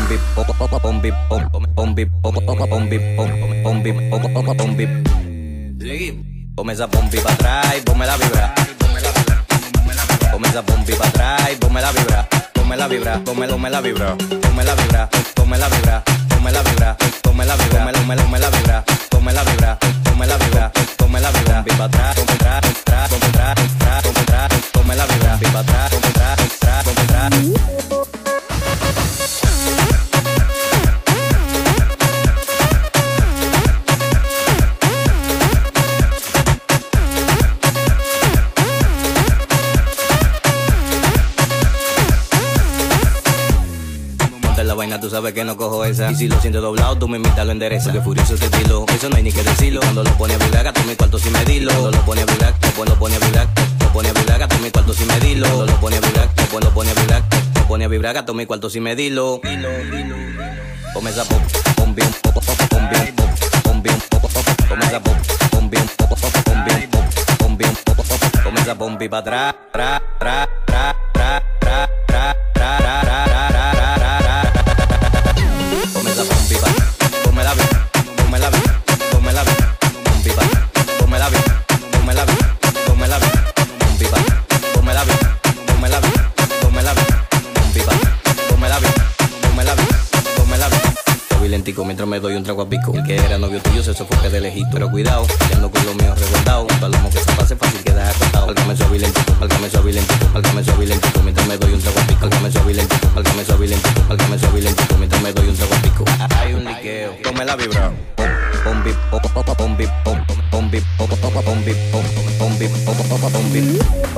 Ponme esa pompi pa' atrás y ponme la vibra. Ponme esa pompi pa' atrás y ponme la vibra. Ponme la vibra, ponme la vibra. Ponme la vibra, ponme la vibra. Ponme la vibra, ponme la vibra. Ponme la vibra, ponme la vibra. Ponme la vibra, ponme la vibra. Pompi pa' atrás, pompi atrás, pompi atrás, pompi atrás, ponme la vibra. Pompi pa' atrás, pompi atrás, pompi atrás. La vaina tú sabes que no cojo esa. Y si lo sientes doblado, tú me imitas, lo endereza. Que furioso te estilo, eso no hay ni que decirlo. Cuando lo pone a vibrar, gato mi cuarto sin medirlo. Cuando lo pone a vibrar, lo pone a vibrar, lo pone a vibrar, gato mi cuarto sin medirlo. Cuando lo pone a vibrar, lo pone a vibrar, lo pone a vibrar, gato mi cuarto sin medirlo. Come esa pop, pom bien, pop, pop, pom bien, pop, pom bien, pop, pop, come esa pop, pom bien, pop, pop, pom bien, pop, pom bien, pop, pop, come esa pompi pa' atrás, tra, tra, tra, tra, tra, tra, tra, tra, tra. Mientras me doy un trago a pico. El que era novio tuyo se sofoque de lejito. Pero cuidado, que ando con lo mío resguardado. Un palomo que se pase fácil queda acostado. Álgame suave y lentito, álgame suave y lentito, álgame suave y lentito. Mientras me doy un trago a pico. Álgame suave y lentito, álgame suave y lentito, álgame suave y lentito. Mientras me doy un trago a pico. Hay un liqueo, ponme la vibra. Pom bip, pom pom pom bip, pom pom bip, pom pom pom bip, pom pom bip, pom pom pom bip.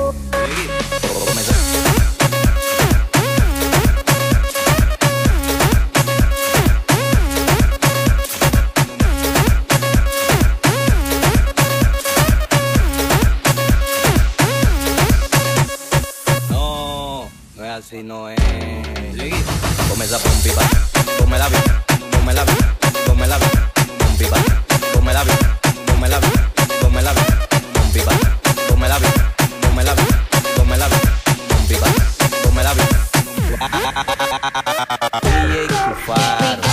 Así no es. Come esa pompi pa', come la vibra, come la vibra, come la vibra, pompi pa', come la vibra, come la vibra, come la vibra, pompi pa', come la vibra, come la vibra, come la vibra, pompi pa', come la vibra. DJ Cufaro.